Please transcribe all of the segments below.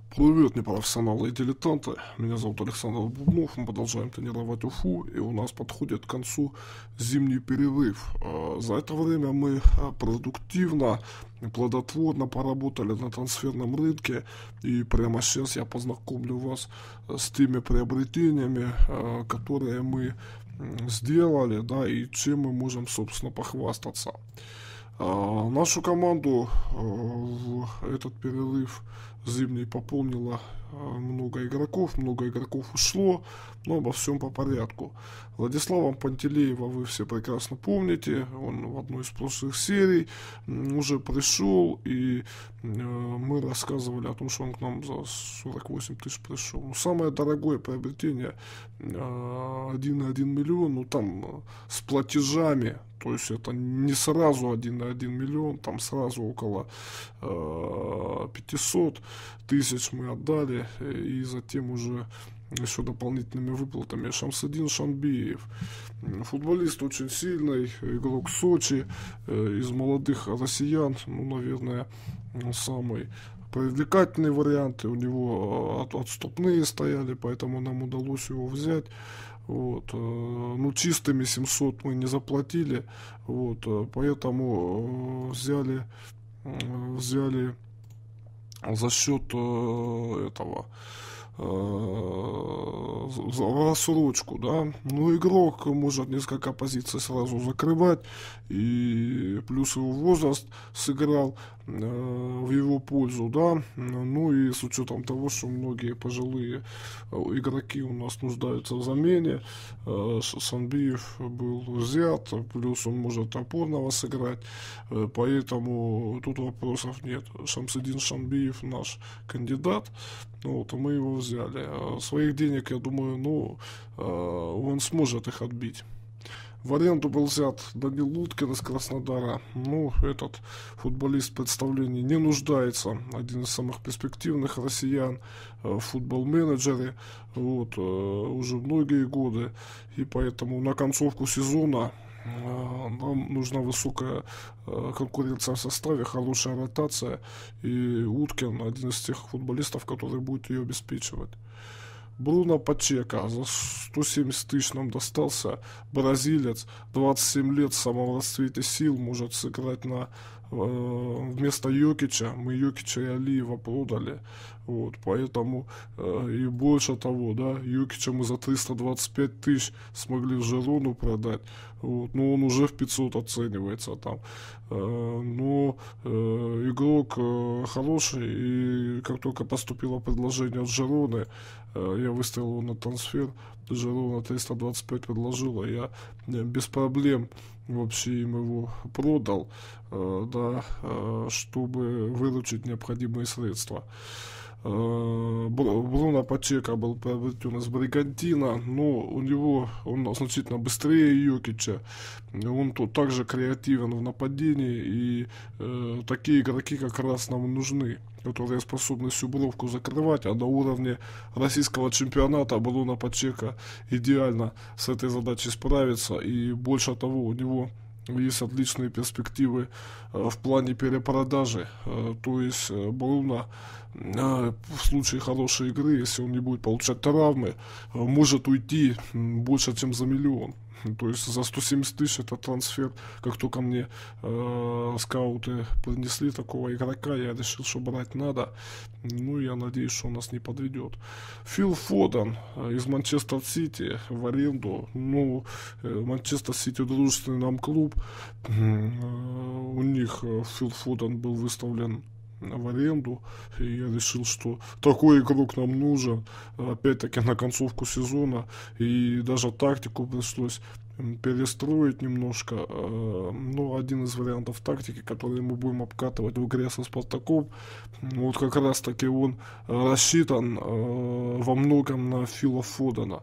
Привет, непрофессионалы и дилетанты. Меня зовут Александр Бубнов. Мы продолжаем тренировать Уфу, и у нас подходит к концу зимний перерыв. За это время мы продуктивно, плодотворно поработали на трансферном рынке, и прямо сейчас я познакомлю вас с теми приобретениями, которые мы сделали, да, и чем мы можем, собственно, похвастаться. Нашу команду в этот перерыв зимний пополнило много игроков ушло, но обо всем по порядку. Владислава Пантелеева вы все прекрасно помните, он в одной из прошлых серий уже пришел, и мы рассказывали о том, что он к нам за 48 тысяч пришел. Но самое дорогое приобретение 1,1 миллион, ну там с платежами, то есть это не сразу 1,1 миллион, там сразу около 500 тысяч мы отдали, и затем уже еще дополнительными выплатами. Шамсадин Шанбиев, футболист очень сильный, игрок Сочи, из молодых россиян, ну, наверное, самый привлекательный вариант. У него отступные стояли, поэтому нам удалось его взять. Вот, ну, чистыми 700 мы не заплатили, вот, поэтому взяли за счет этого рассрочку, да. Ну, игрок может несколько позиций сразу закрывать, и плюс его возраст сыграл в его пользу, да. Ну и с учетом того, что многие пожилые игроки у нас нуждаются в замене, Шанбиев был взят, плюс он может опорного сыграть, поэтому тут вопросов нет. Шамсадин Шанбиев наш кандидат, вот, мы его взяли. Своих денег, я думаю, ну, он сможет их отбить. В аренду был взят Данил Уткин из Краснодара. Ну, этот футболист в представлении не нуждается. Один из самых перспективных россиян в футбол-менеджере. Вот, уже многие годы. И поэтому на концовку сезона нам нужна высокая конкуренция в составе, хорошая ротация. И Уткин один из тех футболистов, который будет ее обеспечивать. Бруно Пачека за 170 тысяч нам достался. Бразилец, 27 лет, в самом расцвете сил, может сыграть вместо Йокича. Мы Йокича и Алиева продали. Вот, поэтому и больше того, да, Йокича мы за 325 тысяч смогли в Жирону продать. Вот, но он уже в 500 оценивается там. Но игрок хороший, и как только поступило предложение от Жироны, я выставил его на трансфер. Жирона 325 предложила, я без проблем вообще им его продал, да, чтобы выручить необходимые средства. Бруно Пачека был приобретен из Бригантина, но он значительно быстрее Йокича, он тут также креативен в нападении, и такие игроки как раз нам нужны, которые способны всю бровку закрывать, а на уровне российского чемпионата Бруно Пачека идеально с этой задачей справится, и больше того, у него есть отличные перспективы в плане перепродажи. То есть Бруно в случае хорошей игры, если он не будет получать травмы, может уйти больше, чем за миллион. То есть за 170 тысяч это трансфер. Как только мне скауты принесли такого игрока, я решил, что брать надо. Ну, я надеюсь, что он нас не подведет. Фил Фоден из Манчестер Сити в аренду. Ну, Манчестер Сити дружественный нам клуб. У них Фил Фоден был выставлен в аренду, и я решил, что такой игрок нам нужен, опять-таки на концовку сезона, и даже тактику пришлось перестроить немножко. Но один из вариантов тактики, который мы будем обкатывать в игре со Спартаком, вот как раз таки он рассчитан во многом на Фила Фодена.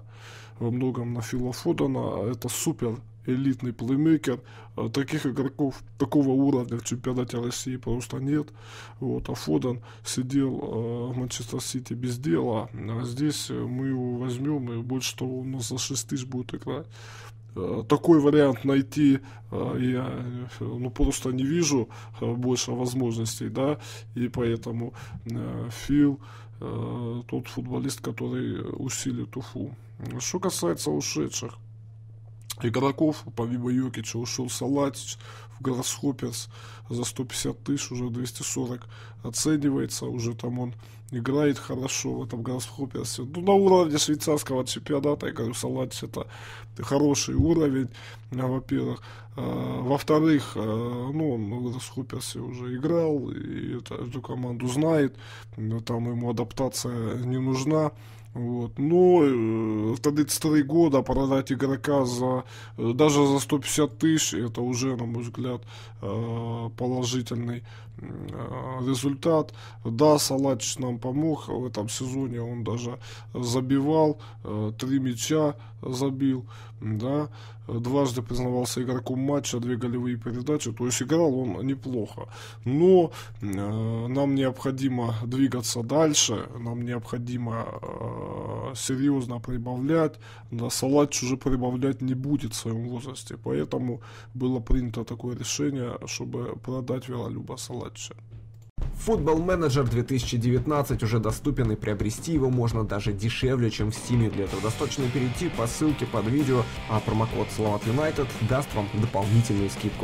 Это супер элитный плеймейкер. Таких игроков такого уровня в чемпионате России просто нет. Вот, а Фоден сидел в Манчестер Сити без дела, а здесь мы его возьмем, и больше того, он у нас за 6 тысяч будет играть. такой вариант найти я просто не вижу больше возможностей, да, и поэтому Фил тот футболист, который усилит Уфу. Что касается ушедших игроков, помимо Йокича ушел Салатич в Гроссхопперс за 150 тысяч, уже 240 оценивается, уже там он играет хорошо в этом Гроссхопперсе. На уровне швейцарского чемпионата, я говорю, Салатич это хороший уровень, во-первых. Во-вторых, он в Гроссхопперсе уже играл, и эту команду знает, там ему адаптация не нужна. Вот. Но в 33 года продать игрока даже за 150 тысяч, это уже, на мой взгляд, положительный результат. Да, Салатич нам помог в этом сезоне, он даже забивал, 3 мяча забил, да, дважды признавался игроком матча, 2 голевые передачи, то есть играл он неплохо. Но нам необходимо двигаться дальше, нам необходимо серьезно прибавлять, да, Салатич уже прибавлять не будет в своем возрасте, поэтому было принято такое решение, чтобы продать Веролюба Салатича. Football Manager 2019 уже доступен, и приобрести его можно даже дешевле, чем в Steam. Для этого достаточно перейти по ссылке под видео, а промокод Словат United даст вам дополнительную скидку.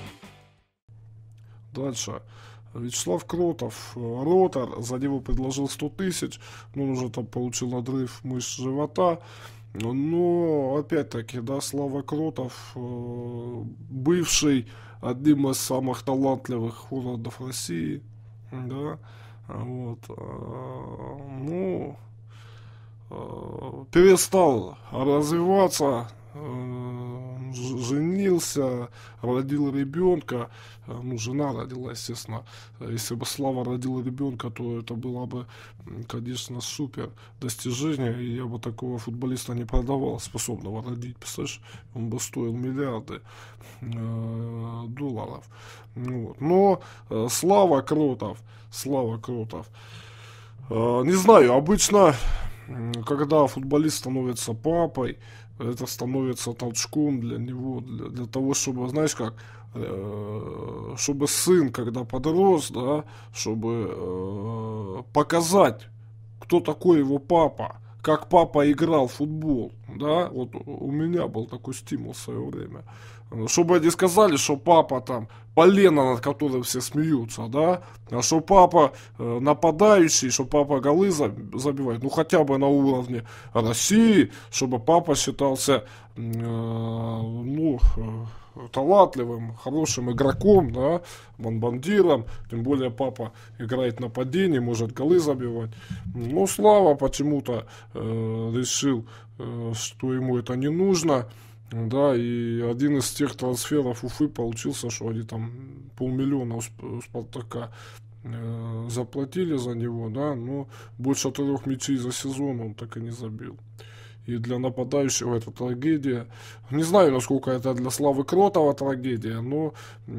Дальше. Вячеслав Кротов, Ротор, за него предложил 100 тысяч, он уже там получил надрыв мышц живота. Но, опять-таки, да, Слава Кротов, бывший одним из самых талантливых форвардов России, да, вот, перестал развиваться, женился, родил ребенка, жена родила, естественно. Если бы Слава родил ребенка, то это было бы, конечно, супер достижение, и я бы такого футболиста не продавал, способного родить, представляешь, он бы стоил миллиарды долларов. Вот. Но Слава Кротов, не знаю, обычно, когда футболист становится папой, это становится толчком для него, для того, чтобы, знаешь как, чтобы сын, когда подрос, да, чтобы показать, кто такой его папа, как папа играл в футбол, да, вот у меня был такой стимул в свое время. Чтобы они сказали, что папа там полено, над которым все смеются, да, а что папа нападающий, что папа голы забивает, ну хотя бы на уровне России, чтобы папа считался, талантливым, хорошим игроком, да, бомбардиром, тем более папа играет нападение, может голы забивать. Но Слава почему-то решил, что ему это не нужно. Да, и один из тех трансферов Уфы получился, что они там 500 000 у Спартака заплатили за него, да, но больше 3 мячей за сезон он так и не забил. И для нападающего это трагедия. Не знаю, насколько это для Славы Кротова трагедия, но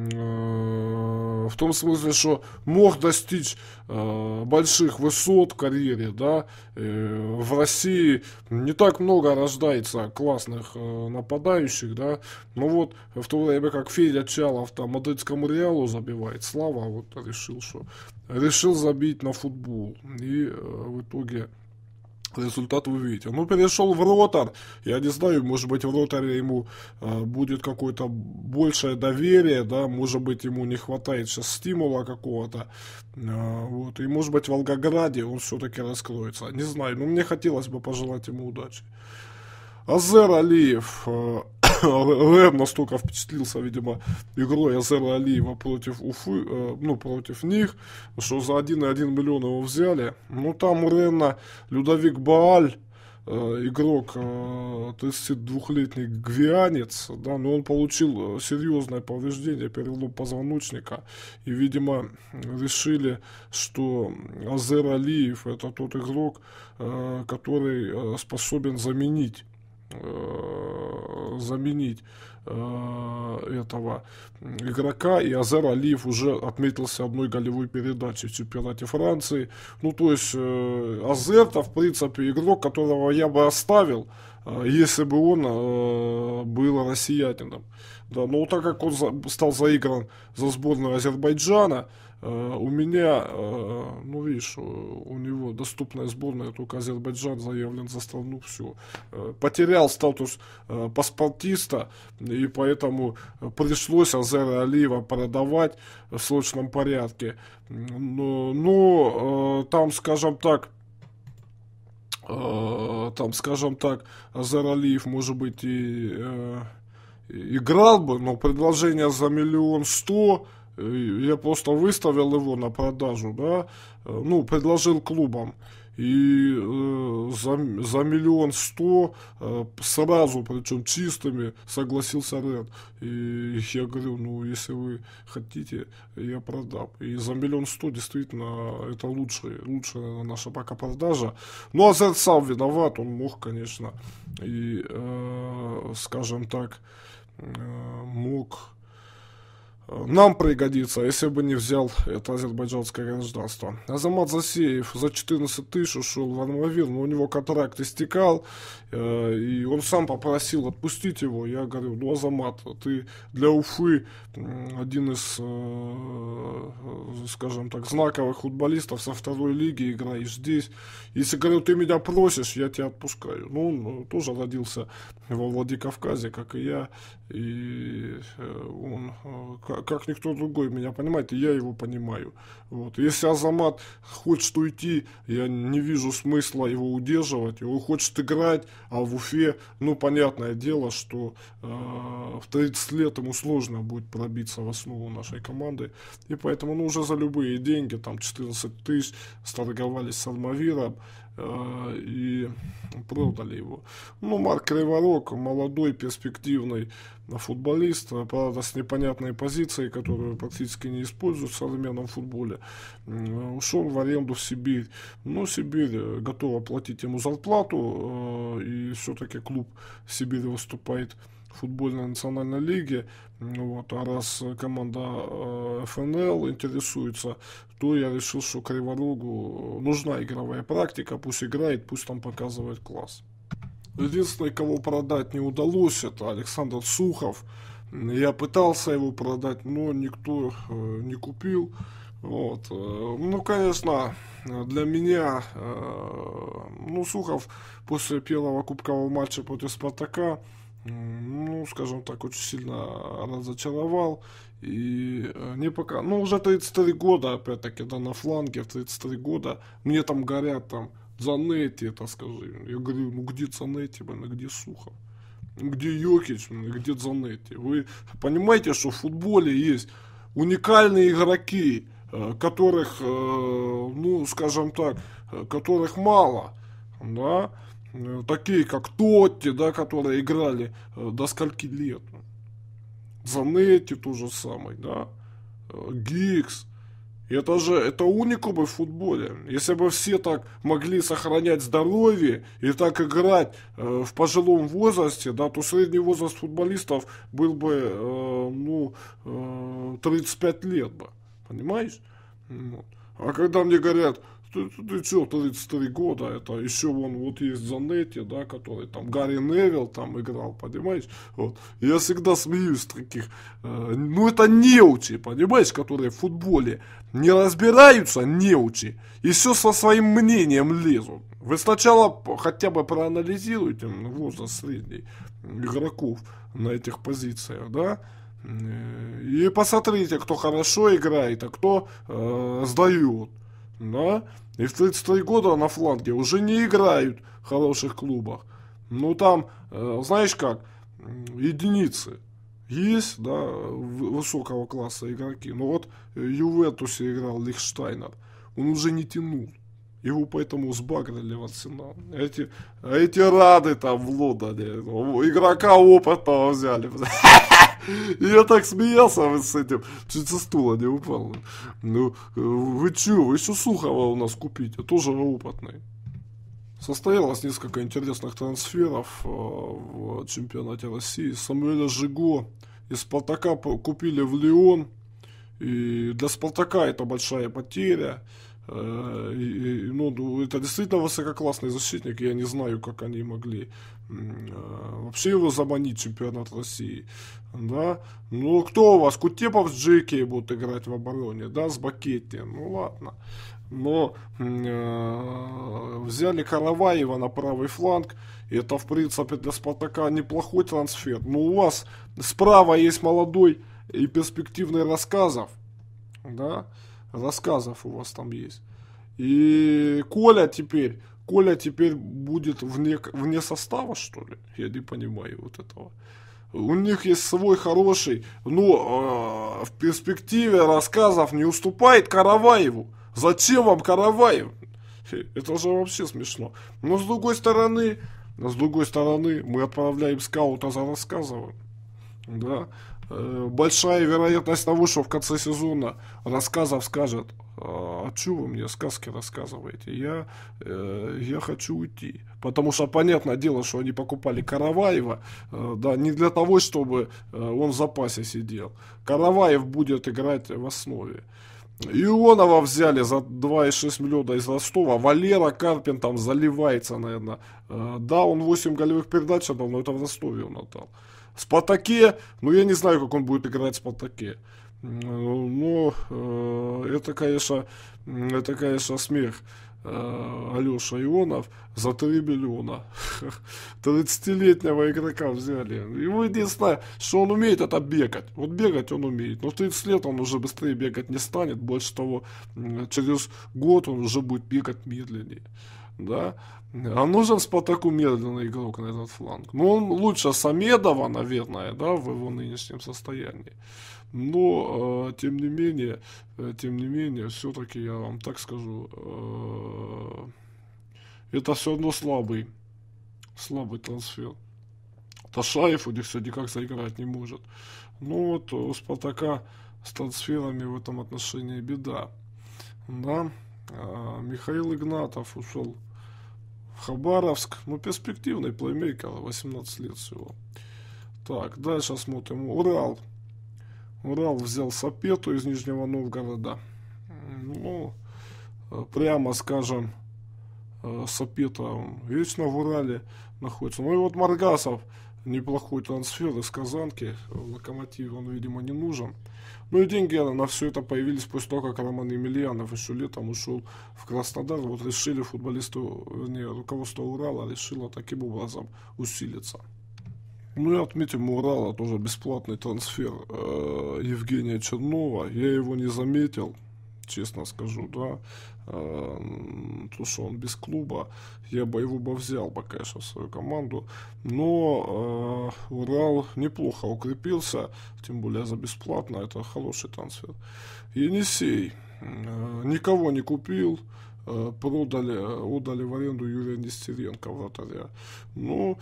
в том смысле, что мог достичь больших высот в карьере, да, в России не так много рождается классных нападающих, да, но вот в то время как Федя Чалов там мадридскому Реалу забивает, Слава вот решил забить на футбол, и в итоге результат вы видите. Перешел в Ротор. Я не знаю, может быть, в Роторе ему будет какое-то большее доверие, да, может быть, ему не хватает сейчас стимула какого-то. Вот. И может быть, в Волгограде он все-таки раскроется. Не знаю, но мне хотелось бы пожелать ему удачи. Азер Алиев. Рэм настолько впечатлился, видимо, игрой Азера Алиева против Уфы, против них, что за 1,1 миллион его взяли. Там у Рена Людовик Бааль, игрок, 32-летний гвианец, да, но он получил серьезное повреждение, перелом позвоночника, и, видимо, решили, что Азер Алиев это тот игрок, который способен заменить этого игрока, и Азер Алиев уже отметился одной голевой передачей в чемпионате Франции. То есть Азер-то, в принципе, игрок, которого я бы оставил если бы он был россиянином. Да, но так как он стал заигран за сборную Азербайджана, у меня, ну видишь, у него доступная сборная, только Азербайджан заявлен за страну, все. Потерял статус паспортиста, и поэтому пришлось Азера Алиева продавать в срочном порядке. Но там, скажем так, Азер Алиев, может быть, и играл бы, но предложение за 1 100 000, я просто выставил его на продажу, да, ну, предложил клубам. И за 1 100 000 сразу, причем чистыми, согласился Ред. И я говорю, ну, если вы хотите, я продам. И за 1 100 000 действительно это лучшая наша пока продажа. Ну, а Ред сам виноват, он мог, конечно, и, скажем так, мог нам пригодится, если бы не взял это азербайджанское гражданство. Азамат Засеев за 14 000 ушел в Армавир, но у него контракт истекал, и он сам попросил отпустить его. Я говорю, ну, Азамат, ты для Уфы один из, скажем так, знаковых футболистов со 2-й лиги, играешь здесь. Если, говорю, ты меня просишь, я тебя отпускаю. Ну, он тоже родился во Владикавказе, как и я, и он, как никто другой меня понимает, и я его понимаю. Вот. Если Азамат хочет уйти, я не вижу смысла его удерживать. Он хочет играть, а в Уфе, ну, понятное дело, что в 30 лет ему сложно будет пробиться в основу нашей команды. И поэтому, ну, уже за любые деньги, там 14 000, сторговались с Армавиром и продали его. Ну, Марк Криворог, молодой, перспективный футболист, правда, с непонятной позицией, которую практически не используют в современном футболе, ушел в аренду в Сибирь. Но Сибирь готова платить ему зарплату, и все-таки клуб Сибирь выступает в футбольной национальной лиге. Вот, а раз команда ФНЛ интересуется, то я решил, что Криворогу нужна игровая практика, пусть играет, пусть там показывает класс. Единственный, кого продать не удалось, это Александр Сухов. Я пытался его продать, но никто не купил. Вот. Ну, конечно, для меня, ну, Сухов после первого кубкового матча против Спартака, ну, скажем так, очень сильно разочаровал. И не пока, ну, уже 33 года, опять-таки, да, на фланге, в 33 года, мне там горят, там, Дзанетти, это скажи. Я говорю, ну, где Дзанетти, где Сухов? Где Йокич, где Дзанетти? Вы понимаете, что в футболе есть уникальные игроки, которых, ну, скажем так, которых мало, да, такие как Тотти, да, которые играли до скольки лет. Занетти то же самое, да, Гиггс. Это уникумы в футболе. Если бы все так могли сохранять здоровье и так играть в пожилом возрасте, да, то средний возраст футболистов был бы 35 лет бы. Понимаешь? Вот. А когда мне говорят, ты что, 33 года, это еще вот есть Занетти, да, который там Гарри Невилл там играл, понимаешь? Вот. Я всегда смеюсь с таких, ну это неучи, понимаешь, которые в футболе не разбираются, неучи, и все со своим мнением лезут. Вы сначала хотя бы проанализируйте возраст средний игроков на этих позициях, да, и посмотрите, кто хорошо играет, а кто сдает. Да? И в 33 года на фланге уже не играют в хороших клубах. Ну там, знаешь как, единицы есть, да, высокого класса игроки. Но вот в Ювентусе играл Лихштайнер, он уже не тянул. Его поэтому сбагрили в Арсенал. Эти рады там в Лондоне, игрока опытного взяли. Я так смеялся с этим, чуть со стула не упал. Ну, вы че, вы еще Сухова у нас купите, тоже опытный. Состоялось несколько интересных трансферов в чемпионате России. Самуэля Жиго из Спартака купили в Лион. И для Спартака это большая потеря. Ну, это действительно высококлассный защитник, я не знаю, как они могли вообще его заманить в чемпионат России, да. Ну, кто у вас? Кутепов с Джеки будут играть в обороне, да, с Бакетти, ну ладно. Но взяли Караваева на правый фланг, и это, в принципе, для Спартака неплохой трансфер. Но у вас справа есть молодой и перспективный Рассказов, да, Рассказов у вас там есть. И Коля теперь будет вне состава, что ли? Я не понимаю вот этого. У них есть свой хороший, но в перспективе Рассказов не уступает Караваеву. Зачем вам Караваев? Это же вообще смешно. Но с другой стороны, мы отправляем скаута за Рассказовым. Да. Большая вероятность того, что в конце сезона Рассказов скажет: а что вы мне сказки рассказываете? Я хочу уйти. Потому что понятное дело, что они покупали Караваева, да, не для того, чтобы он в запасе сидел. Караваев будет играть в основе. Ионова взяли за 2,6 миллиона из Ростова. Валера Карпин там заливается, наверное. Да, он 8 голевых передач отдал, но это в Ростове он отдал. В Спартаке, ну я не знаю, как он будет играть в Спартаке. Но это, конечно, смех. Алеша Ионов за 3 миллиона. 30-летнего игрока взяли. Его единственное, что он умеет, это бегать. Вот бегать он умеет. Но в 30 лет он уже быстрее бегать не станет. Больше того, через год он уже будет бегать медленнее. Да? А нужен Спартаку медленный игрок на этот фланг. Ну, он лучше Самедова, наверное, да, в его нынешнем состоянии. Но, тем не менее, все-таки я вам так скажу, это все равно слабый трансфер. Ташаев у них все никак заиграть не может. Ну вот у Спартака с трансферами в этом отношении беда. Да? Михаил Игнатов ушел в Хабаровск. Ну, перспективный плеймейкер, 18 лет всего. Так, дальше смотрим. Урал взял Сапету из Нижнего Новгорода. Ну, прямо скажем, Сапета вечно в Урале находится. Ну и вот Маргасов, неплохой трансфер из Казанки. В Локомотиве он, видимо, не нужен. Ну и деньги на все это появились после того, как Роман Емельянов еще летом ушел в Краснодар. Вот решили руководство Урала решило таким образом усилиться. Ну и отметим у Урала тоже бесплатный трансфер Евгения Чернова. Я его не заметил, честно скажу, да. То, что он без клуба, я бы его взял, конечно, в свою команду. Но Урал неплохо укрепился, тем более за бесплатно, это хороший трансфер. Енисей никого не купил. Отдали в аренду Юрия Нестеренко, вратаря. Ну,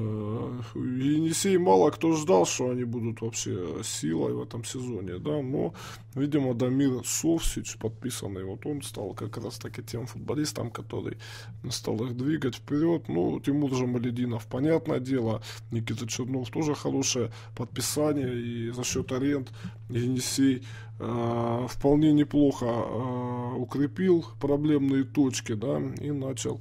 Енисей мало кто ждал, что они будут вообще силой в этом сезоне, да, но, видимо, Дамир Совсич, подписанный, вот он стал как раз таки тем футболистом, который стал их двигать вперед. Ну, Тимур Жамалединов, понятное дело, Никита Чернов тоже хорошее подписание, и за счет аренд Енисей вполне неплохо укрепил проблемные точки, да, и начал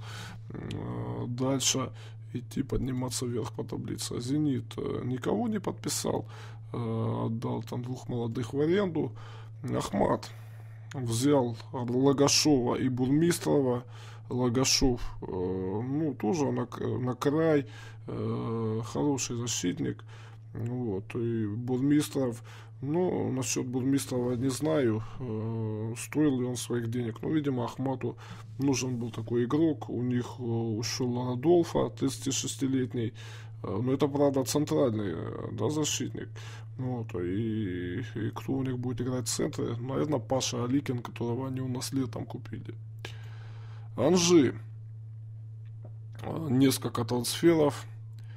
дальше идти, подниматься вверх по таблице. Зенит никого не подписал, отдал там 2 молодых в аренду. Ахмат взял Лагашова и Бурмистрова. Лагашов, ну, тоже на край, хороший защитник. Вот, и Бурмистров, ну, насчет Бурмистрова не знаю, стоил ли он своих денег. Но, видимо, Ахмату нужен был такой игрок. У них ушел Радолфа, 36-летний. Но это, правда, центральный, да, защитник. Вот, и кто у них будет играть в центре? Наверное, Паша Аликин, которого они у нас летом купили. Анжи. Несколько трансферов.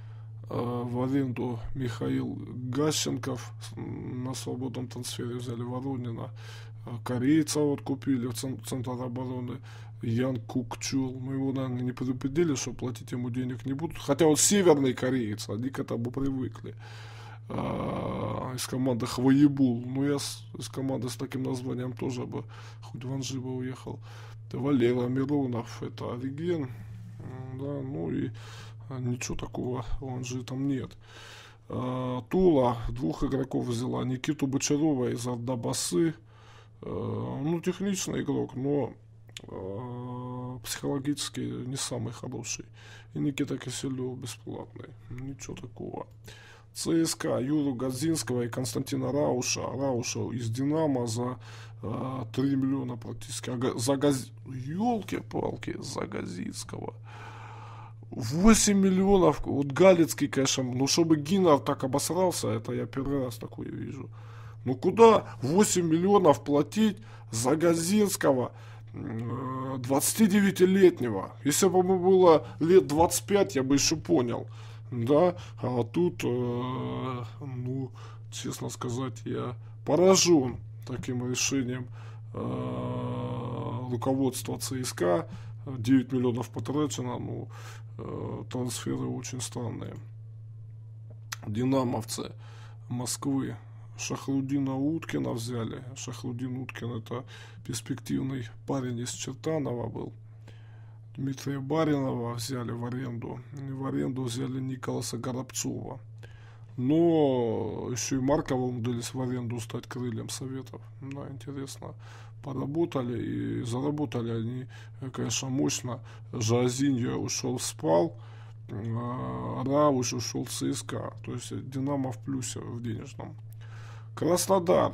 В аренду Михаил Гащенков, на свободном трансфере взяли Воронина. Корейца вот купили в центр обороны, Ян Кукчул. Мы его, наверное, не предупредили, что платить ему денег не будут. Хотя он северный кореец, они к этому привыкли. из команды Хвоебул. Ну, я из команды с таким названием тоже бы, хоть в Анжи бы уехал. Валера Миронов, это Ориген. Да, ну и ничего такого в Анжи там нет. Тула 2 игроков взяла. Никиту Бочарова из Ардабасы. Ну, техничный игрок, но психологически не самый хороший. И Никита Киселев бесплатный. Ничего такого. ЦСКА Юру Газинского и Константина Рауша. Рауша из Динамо за 3 миллиона практически. Ёлки-палки, за Газинского. 8 миллионов. Вот Галицкий, конечно, ну чтобы Гиннер так обосрался, это я первый раз такое вижу. Ну куда 8 миллионов платить за Газинского 29-летнего? Если бы ему было лет 25, я бы еще понял. Да, а тут, ну, честно сказать, я поражен таким решением руководства ЦСКА. 9 миллионов потрачено, ну, трансферы очень странные. Динамовцы Москвы Шахрудина Уткина взяли. Шахрудин Уткин — это перспективный парень из Чертанова был. Дмитрия Баринова взяли в аренду. И в аренду взяли Николаса Горобцова. Но еще и Маркова умудрились в аренду стать крыльям Советов. Да, интересно. Поработали и заработали они, конечно, мощно. Жазинья ушел в СПАЛ, Рауш ушел в ЦСКА. То есть Динамо в плюсе в денежном. Краснодар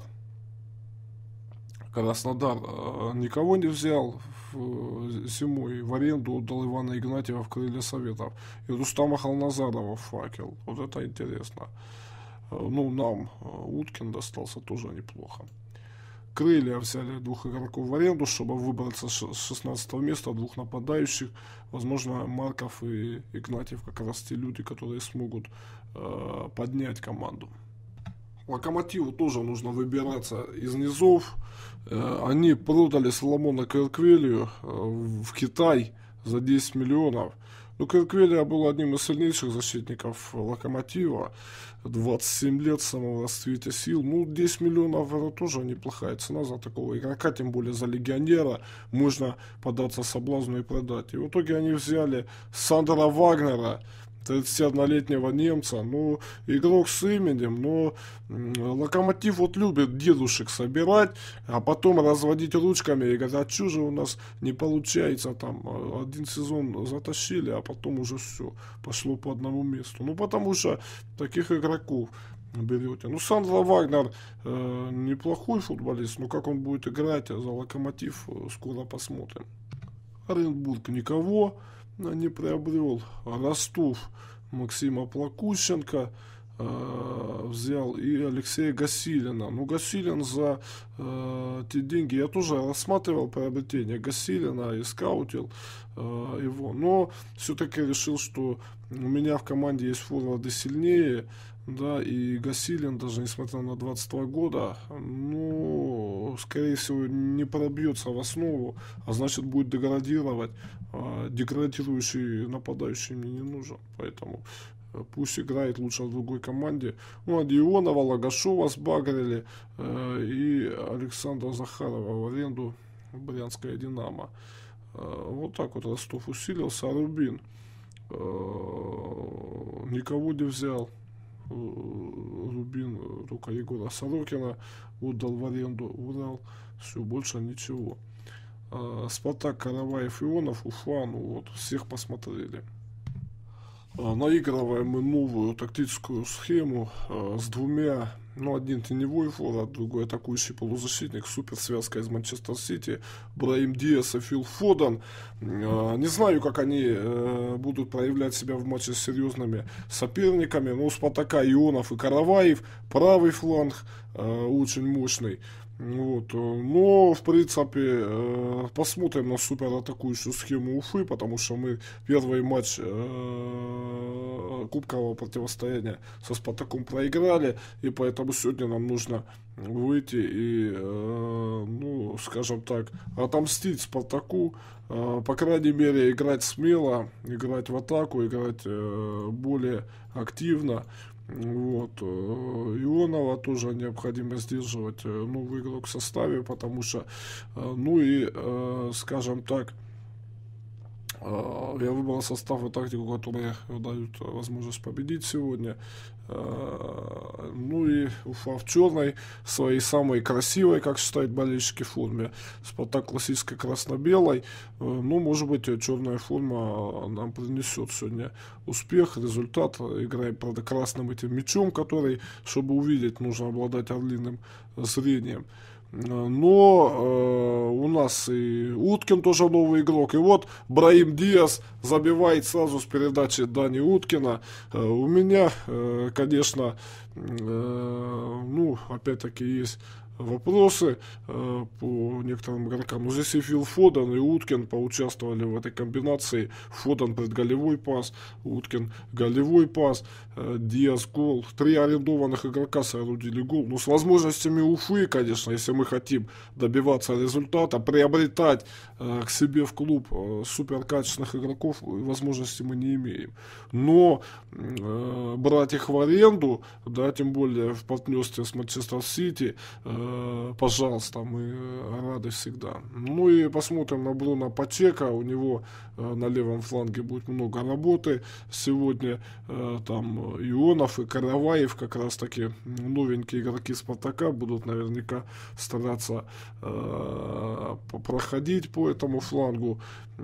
никого не взял зимой, в аренду отдал Ивана Игнатьева в крылья Советов и Рустама Халназарова в Факел. Вот это интересно. Ну, нам Уткин достался тоже неплохо. Крылья взяли 2 игроков в аренду, чтобы выбраться с 16 места, 2 нападающих. Возможно, Марков и Игнатьев как раз те люди, которые смогут поднять команду. Локомотиву тоже нужно выбираться из низов. Они продали Соломона Кверквелию в Китай за 10 миллионов. Ну, Кверквелия был одним из сильнейших защитников Локомотива. 27 лет в самом расцвете сил. Ну, 10 миллионов — это тоже неплохая цена за такого игрока, тем более за легионера. Можно податься соблазну и продать. И в итоге они взяли Сандера Вагнера, 31-летнего немца, ну, игрок с именем, но Локомотив вот любит дедушек собирать, а потом разводить ручками и говорить, а что же у нас не получается, там, 1 сезон затащили, а потом уже все, пошло по одному месту. Ну, потому что таких игроков берете. Ну, Сандер Вагнер неплохой футболист, но как он будет играть за Локомотив, скоро посмотрим. Оренбург никого не приобрел. Ростов Максима Плакущенко взял и Алексея Гасилина. Ну, Гасилин за те деньги, я тоже рассматривал приобретение Гасилина и скаутил его, но все-таки решил, что у меня в команде есть форварды сильнее, да, и Гасилин, даже несмотря на 22 года, ну, скорее всего, не пробьется в основу, а значит, будет деградировать. Деградирующий нападающий мне не нужен, поэтому пусть играет лучше в другой команде. Ну, Адионова, Лагашова сбагрили и Александра Захарова в аренду в Брянское Динамо. Вот так вот Ростов усилился. А Рубин никого не взял. Рубин только Егора Сорокина отдал в аренду, Урал, все, больше ничего. Спартак, Караваев, Ионов, Уфа, ну вот, всех посмотрели. Наигрываем мы новую тактическую схему с 2, ну, один теневой форвард, другой атакующий полузащитник, суперсвязка из Манчестер Сити, Браим Диас и Фил Фоден. Не знаю, как они будут проявлять себя в матче с серьезными соперниками, но у Спартака Ионов и Караваев, правый фланг очень мощный. Вот. Но, в принципе, посмотрим на суператакующую схему Уфы, потому что мы первый матч кубкового противостояния со Спартаком проиграли, и поэтому сегодня нам нужно выйти и, ну, скажем так, отомстить Спартаку, по крайней мере, играть смело, играть в атаку, играть более активно. Вот. Ионова тоже необходимо сдерживать, новый игрок в составе, потому что, ну и, скажем так, я выбрал состав и тактику, которые дают возможность победить сегодня. Ну и Уфа в черной, своей самой красивой, как считают болельщики, форме. Спартак классической красно-белой. Ну, может быть, черная форма нам принесет сегодня успех, результат. Играем, правда, красным этим мячом, который, чтобы увидеть, нужно обладать орлиным зрением. Но у нас и Уткин тоже новый игрок. И вот Браим Диас забивает сразу с передачи Дани Уткина. У меня, конечно, ну, опять-таки есть вопросы по некоторым игрокам. Но здесь и Фил Фоден, и Уткин поучаствовали в этой комбинации. Фоден предголевой пас, Уткин голевой пас, Диас гол. 3 арендованных игрока соорудили гол. Но с возможностями Уфы, конечно, если мы хотим добиваться результата, приобретать к себе в клуб суперкачественных игроков, возможности мы не имеем. Но брать их в аренду, да, тем более в партнерстве с Манчестер Сити, пожалуйста, мы рады всегда. Ну и посмотрим на Бруно Пачека. У него на левом фланге будет много работы. Сегодня там Ионов и Караваев, как раз таки новенькие игроки Спартака, будут наверняка стараться проходить по этому флангу.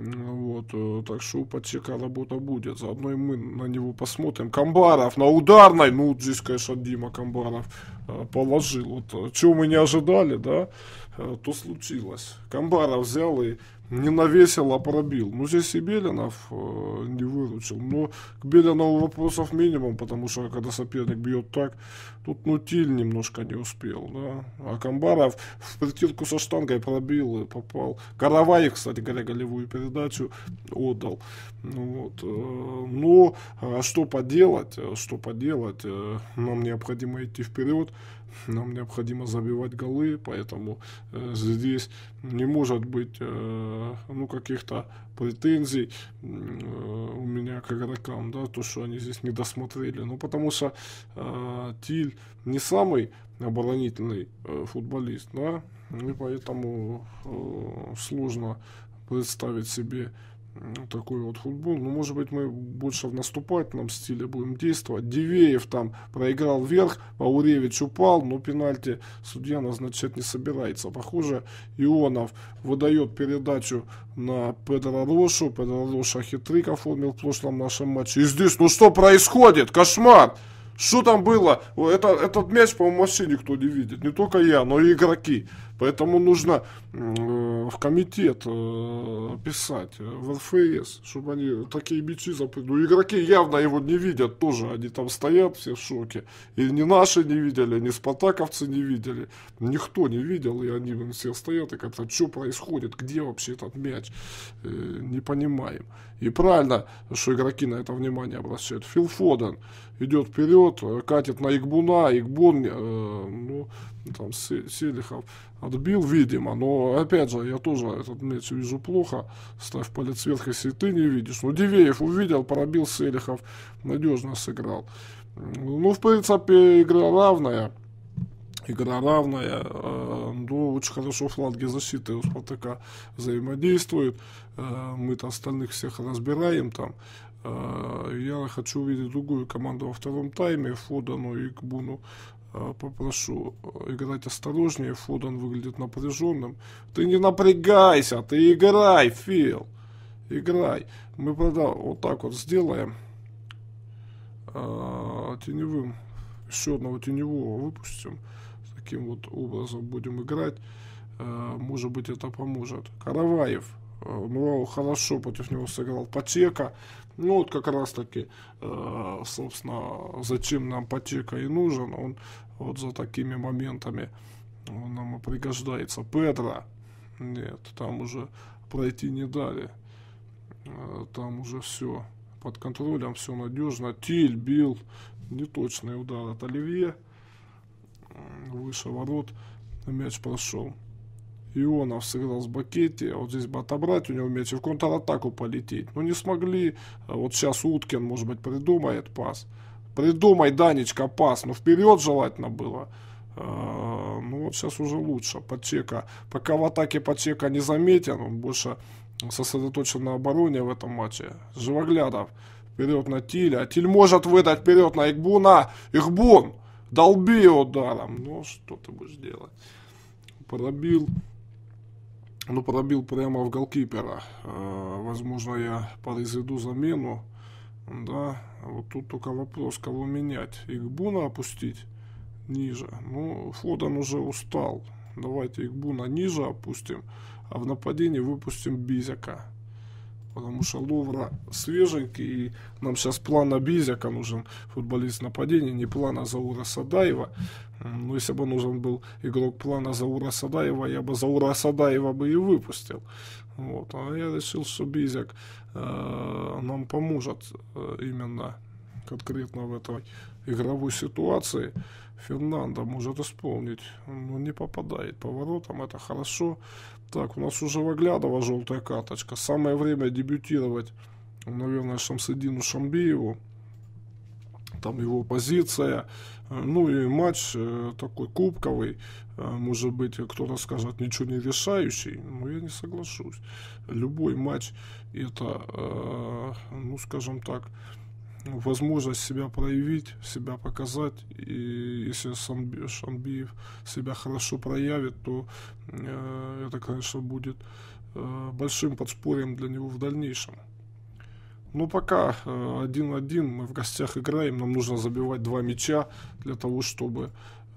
Вот, так что у Пачека работа будет. Заодно и мы на него посмотрим. Камбаров на ударной. Ну, здесь, конечно, Дима Камбаров положил. Вот, чего мы не ожидали, да, то случилось. Камбаров взял и не навесил, а пробил. Ну, здесь и Беленов не выручил. Но к Беленову вопросов минимум, потому что когда соперник бьет так, тут, ну, Тиль немножко не успел, да. А Камбаров в притирку со штангой пробил и попал. Караваев, кстати говоря, голевую передачу отдал. Ну, вот. Но что поделать? Что поделать? Нам необходимо идти вперед. Нам необходимо забивать голы, поэтому здесь не может быть ну, каких-то претензий у меня к игрокам, да, то, что они здесь не досмотрели. Ну, потому что Тиль не самый оборонительный футболист, да, и поэтому сложно представить себе такой вот футбол. Ну, может быть, мы больше в наступательном стиле будем действовать. Дивеев там проиграл вверх, Ауревич упал, но пенальти судья назначать не собирается. Похоже, Ионов выдает передачу на Педро Рошу. Педро Роша хитрик оформил в прошлом нашем матче. И здесь, ну что происходит? Кошмар! Что там было? Этот мяч, по-моему, вообще никто не видит. Не только я, но и игроки. Поэтому нужно в комитет писать, в РФС, чтобы они такие мячи запрыгнули. Ну, игроки явно его не видят тоже. Они там стоят все в шоке. И ни наши не видели, ни спартаковцы не видели. Никто не видел. И они все стоят и как-то, что происходит? Где вообще этот мяч? Не понимаем. И правильно, что игроки на это внимание обращают. Фил Фоден идет вперед, катит на Игбуна. Игбун, ну, там Селихов отбил, видимо, но опять же, я тоже этот мяч вижу плохо. Ставь палец вверх, если ты не видишь. Ну, Дивеев увидел, пробил, Селихов надежно сыграл. Ну, в принципе, игра равная. Но очень хорошо фланги защиты у Спартака взаимодействуют. Мы-то остальных всех разбираем там. Я хочу увидеть другую команду во втором тайме. Фодану и Игбуну попрошу играть осторожнее. Фоден выглядит напряженным. Ты не напрягайся, ты играй, Фил. Играй. Мы, правда, вот так вот сделаем. Теневым. Еще одного теневого выпустим. Таким вот образом будем играть. Может быть, это поможет. Караваев. Ну, хорошо против него сыграл Пачека. Ну, вот как раз таки, собственно, зачем нам Пачека и нужен. Он вот за такими моментами он нам и пригождается. Педро. Нет, там уже пройти не дали. Там уже все под контролем, все надежно. Тиль бил. Неточный удар от Оливье. Выше ворот. Мяч прошел. Ионов сыграл с Бакетти, а вот здесь бы отобрать у него мяч и в контратаку полететь. Но не смогли. Вот сейчас Уткин, может быть, придумает пас. Придумай, Данечка, пас. Ну, вперед желательно было. Ну, вот сейчас уже лучше. Пачека. Пока в атаке Пачека не заметен, он больше сосредоточен на обороне в этом матче. Живоглядов. Вперед на Тиля. Тиль может выдать вперед на Игбуна. Игбун! Долби ударом. Ну, что ты будешь делать? Пробил. Ну, пробил прямо в голкипера. Возможно, я произведу замену. Да. Вот тут только вопрос, кого менять. Игбуна опустить ниже. Ну, Фоден уже устал. Давайте Игбуна ниже опустим. А в нападении выпустим Бизяка. Потому что Ловра свеженький. И нам сейчас план на Бизяка нужен. Футболист нападения. Не плана Заура Садаева. Но если бы нужен был игрок плана Заура Садаева, я бы Заура Садаева бы и выпустил. Вот. А я решил, что Бизяк нам поможет именно конкретно в этой игровой ситуации. Фернандо может исполнить, но не попадает по воротам, это хорошо. Так, у нас уже Воглядова желтая карточка. Самое время дебютировать, наверное, Шамсидину Шамбиеву. Там его позиция. Ну и матч такой кубковый. Может быть, кто-то скажет, ничего не решающий. Но я не соглашусь. Любой матч это, ну скажем так, возможность себя проявить, себя показать. И если Шамбиев себя хорошо проявит, то это, конечно, будет большим подспорьем для него в дальнейшем. Но пока 1-1, мы в гостях играем, нам нужно забивать 2 мяча для того, чтобы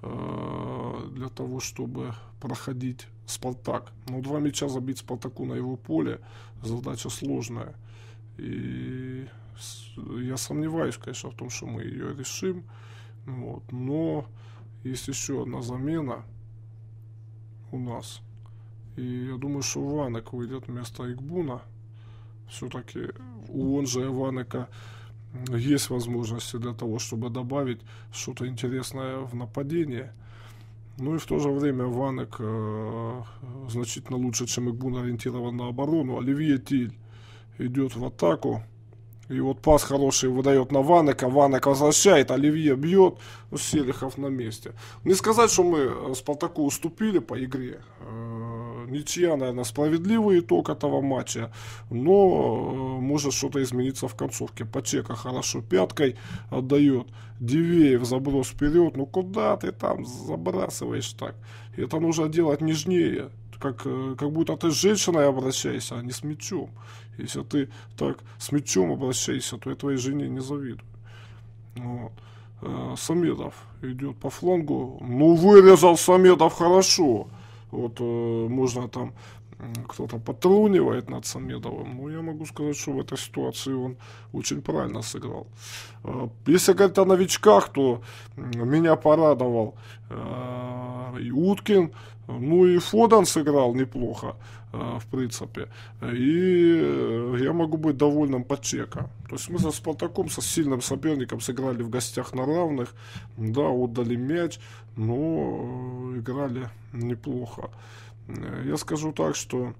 проходить Спартак. Но 2 мяча забить Спартаку на его поле задача сложная. И я сомневаюсь, конечно, в том, что мы ее решим. Вот. Но есть еще одна замена у нас. И я думаю, что Ванек выйдет вместо Игбуна. Все-таки у Онжея Ванека есть возможности для того, чтобы добавить что-то интересное в нападение. Ну и в то же время Ванек значительно лучше, чем Игбун, ориентирован на оборону. Оливье Тиль идет в атаку. И вот пас хороший выдает на Ванека. Ванек возвращает, Оливье бьет. Ну, Селихов на месте. Не сказать, что мы Спартаку уступили по игре. Ничья, наверное, справедливый итог этого матча. Но может что-то измениться в концовке. Пачека хорошо пяткой отдает. Дивеев заброс вперед. Ну куда ты там забрасываешь так? Это нужно делать нежнее. Как будто ты с женщиной обращаешься, а не с мячом. Если ты так с мячом обращаешься, то я твоей жене не завидую. Вот. Самедов идет по флангу. Ну, вырезал Самедов хорошо. Вот можно там, кто-то потрунивает над Самедовым. Но я могу сказать, что в этой ситуации он очень правильно сыграл. Если говорить о новичках, то меня порадовал и Уткин. Ну и Фоден сыграл неплохо, в принципе. И я могу быть довольным Пачека. То есть мы со Спартаком, со сильным соперником сыграли в гостях на равных. Да, отдали мяч, но играли неплохо. Я скажу так, что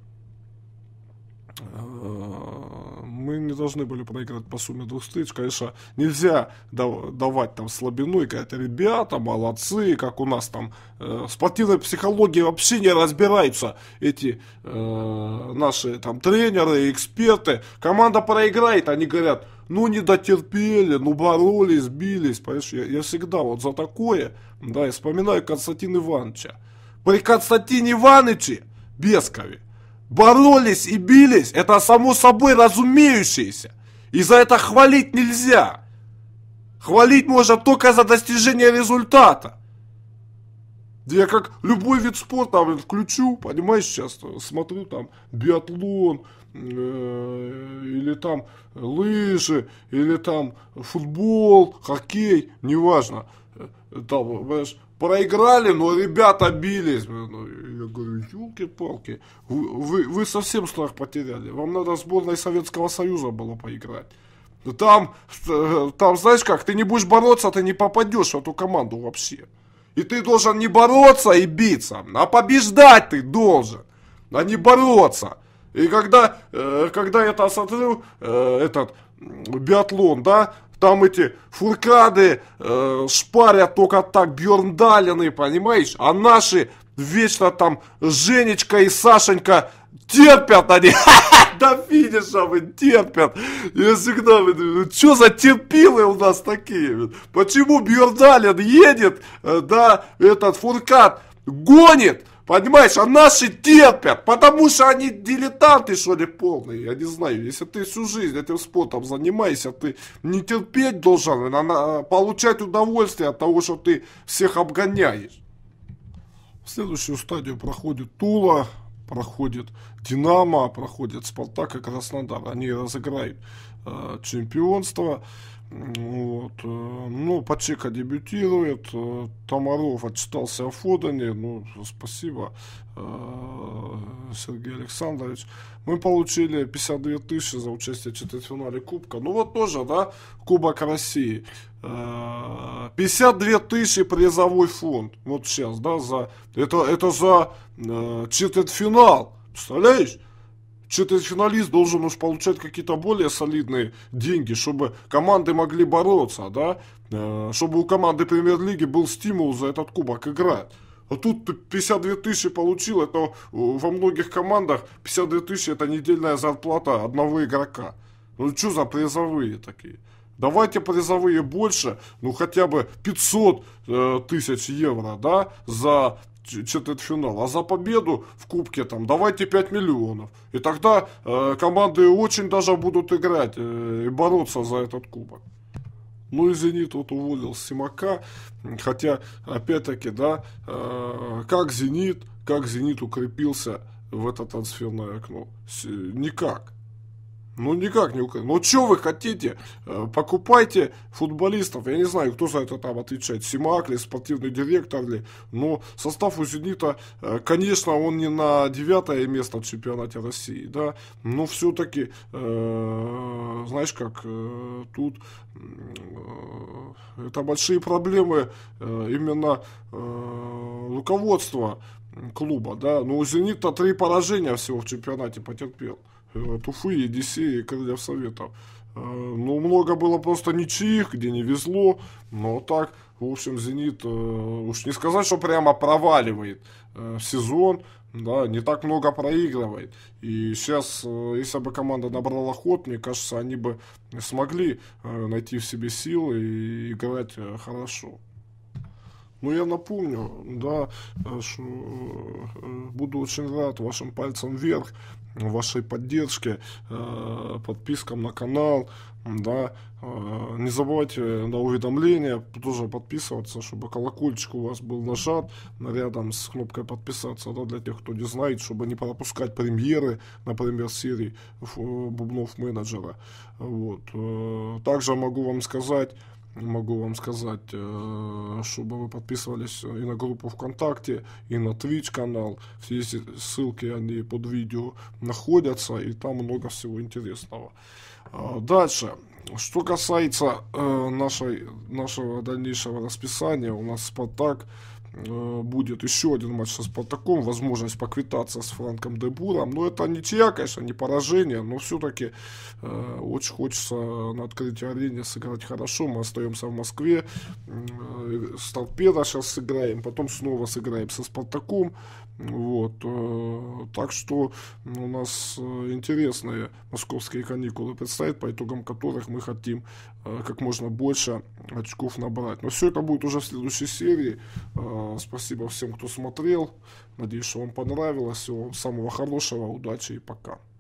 мы не должны были проиграть по сумме 2 встреч. Конечно, нельзя давать там слабину и говорить, ребята, молодцы, как у нас там спортивной психологии вообще не разбираются эти наши там тренеры, эксперты. Команда проиграет, они говорят, ну не дотерпели, ну боролись, бились. Понимаешь, я всегда вот за такое, да, я вспоминаю Константина Ивановича. При Константине Ивановиче Бескове боролись и бились, это само собой разумеющееся. И за это хвалить нельзя. Хвалить можно только за достижение результата. Я как любой вид спорта включу, понимаешь, сейчас смотрю там биатлон, или там лыжи, или там футбол, хоккей, неважно. Там, понимаешь, проиграли, но ребята бились. Я говорю, елки-палки, вы совсем страх потеряли. Вам надо сборной Советского Союза было поиграть. Там, знаешь как, ты не будешь бороться, ты не попадешь в эту команду вообще. И ты должен не бороться и биться, а побеждать ты должен, а не бороться. И когда я смотрю этот биатлон, да, там эти фуркады шпарят только так, Бьерндалины, понимаешь? А наши вечно там Женечка и Сашенька терпят они. До финиша вы терпят. Я всегда думаю, что за терпилы у нас такие? Почему Бьерндалин едет, да, этот фуркад гонит? Понимаешь, а наши терпят, потому что они дилетанты, что ли, полные. Я не знаю, если ты всю жизнь этим спортом занимаешься, ты не терпеть должен, а получать удовольствие от того, что ты всех обгоняешь. В следующую стадию проходит Тула, проходит Динамо, проходит Спартак и Краснодар. Они разыграют чемпионство. Вот. Ну, Пачека дебютирует, Томаров отчитался о Фодане, ну, спасибо, Сергей Александрович. Мы получили 52 тысячи за участие в четвертьфинале Кубка. Ну, вот тоже, да, Кубок России. 52 тысячи призовой фонд. Вот сейчас, да, это за четвертьфинал. Представляешь? Четвертьфиналист должен уж получать какие-то более солидные деньги, чтобы команды могли бороться, да, чтобы у команды премьер-лиги был стимул за этот кубок играть. А тут 52 тысячи получил, это во многих командах 52 тысячи это недельная зарплата одного игрока. Ну что за призовые такие? Давайте призовые больше, ну хотя бы 500 тысяч евро, да, за четвертьфинал, а за победу в кубке там давайте 5 миллионов. И тогда команды очень даже будут играть и бороться за этот кубок. Ну и «Зенит» вот уволил Симака, хотя, опять-таки, да, как «Зенит» укрепился в это трансферное окно? Никак. Ну, никак не укрепился. Ну, что вы хотите? Покупайте футболистов. Я не знаю, кто за это там отвечает. Симак ли, спортивный директор ли. Но состав у «Зенита», конечно, он не на 9 место в чемпионате России, да. Но все-таки, знаешь как, тут это большие проблемы именно руководства клуба, да. Но у «Зенита» 3 поражения всего в чемпионате потерпел. Уфы, Енисей и Крыльев Советов. Ну, много было просто ничьих, где не везло. Но так, в общем, «Зенит», уж не сказать, что прямо проваливает сезон. Да, не так много проигрывает. И сейчас, если бы команда набрала ход, мне кажется, они бы смогли найти в себе силы и играть хорошо. Ну, я напомню, да, что буду очень рад вашим пальцам вверх, вашей поддержке, подпискам на канал, да, не забывайте на уведомления тоже подписываться, чтобы колокольчик у вас был нажат рядом с кнопкой подписаться, да, для тех, кто не знает, чтобы не пропускать премьеры, например, серии бубнов менеджера. Вот. Также могу вам сказать, чтобы вы подписывались и на группу ВКонтакте, и на Twitch канал. Все эти ссылки, они под видео находятся, и там много всего интересного. Дальше. Что касается нашего дальнейшего расписания, у нас «Спартак». Будет еще один матч со «Спартаком», возможность поквитаться с Франком де Буром. Но это ничья, конечно, не поражение, но все-таки очень хочется на открытии арены сыграть хорошо. Мы остаемся в Москве, с «Торпедо» сейчас сыграем, потом снова сыграем со «Спартаком». Вот. Так что у нас интересные московские каникулы предстоят, по итогам которых мы хотим как можно больше очков набрать. Но все это будет уже в следующей серии. Спасибо всем, кто смотрел. Надеюсь, что вам понравилось. Всего вам самого хорошего, удачи и пока.